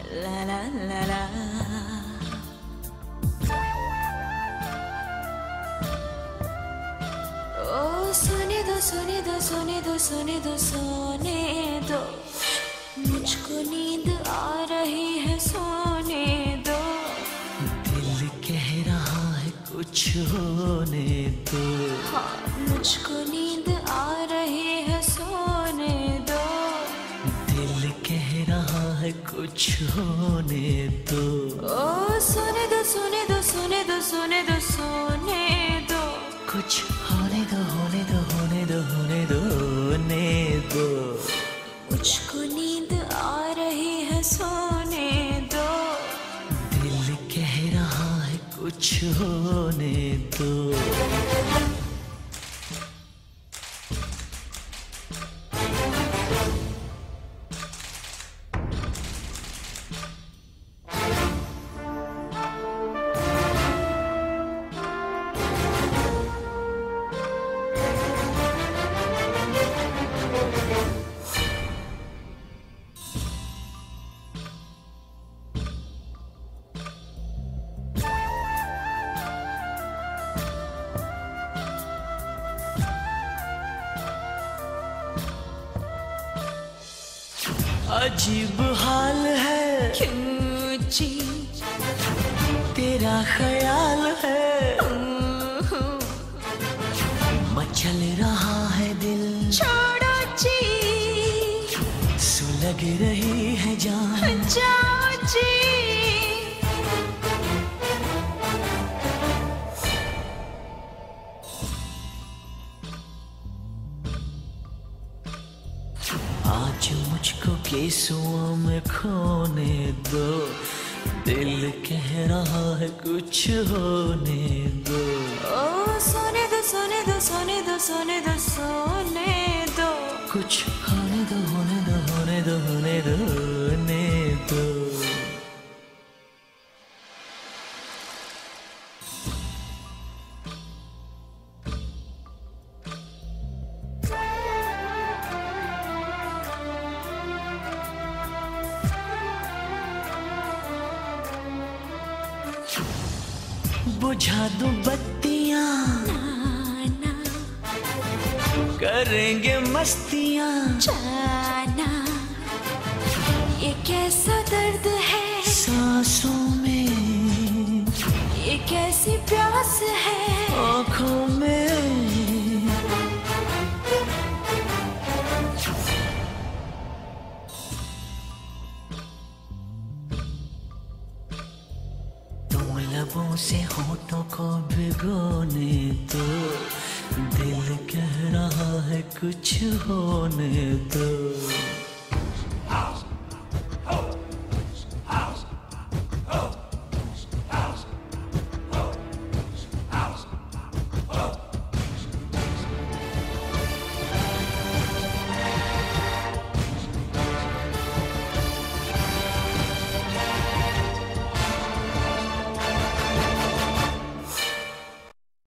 La la la la. ओ सोने दो सोने दो सोने दो सोने दो सोने दो, मुझको नींद आ रही है सोने दो। दिल कह रहा है कुछ होने दो। हाँ, मुझको नींद आ रही है सोने दो। दिल कह रहा है कुछ होने दो। ओ सोने दो सोने दो सोने दो सोने दो सोने दो, कुछ होने दो होने दो होने दो होने दो होने दो। मुझको नींद आ रही है सोने दो। दिल कह रहा है कुछ होने दो। अजीब हाल है क्यों जी तेरा ख्याल है, मचल रहा है दिल छोड़ो जी, सुलग रही है जान जाओ जी। आज मुझको केसुओं में खोने दो। दिल कह रहा है कुछ होने दो। ओ सोने दो सोने दो सोने दो सोने दो सोने दो, कुछ होने दो होने दो होने दो होने दो होने दो। बुझा दूं बत्तियां, करेंगे मस्तियां। जाना ये कैसा दर्द है सांसों में, ये कैसी प्यास है आँखों में। तुम लबों से होठों को भिगोने दो। दिल कह रहा है कुछ होने दो।